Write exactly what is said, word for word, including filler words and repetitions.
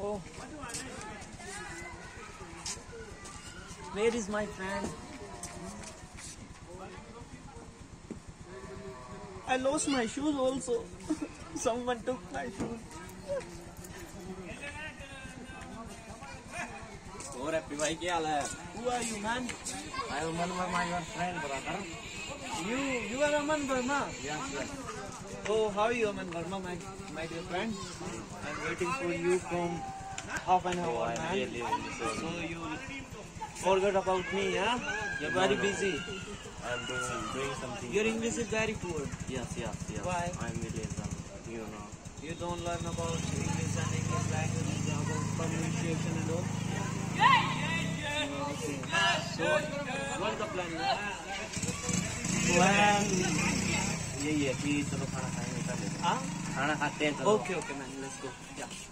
Oh. Where is my friend? I lost my shoes also. Someone took my shoes. और Happy भाई क्या हाल है? Who are you, man? I am Aman Verma, your friend, brother. You, you are Aman Verma. Yes, yes. Oh, how are you, Aman Verma, my, my dear friend? I'm waiting for you from half an hour, Oh, I'm man. really, really sorry. So you forgot about me, yeah? You're very No, no. busy. I'm doing doing something. Your English is very poor. Yes, yes, yes. Why? I'm really some, you know. You don't learn about English and English language, about pronunciation and all. Okay. So, what's the plan? Plan यही है कि चलो खाना खाएंगे कर लेते हैं. Huh? खाना खाते हैं चलो. Okay, okay, man. Let's go. Yeah.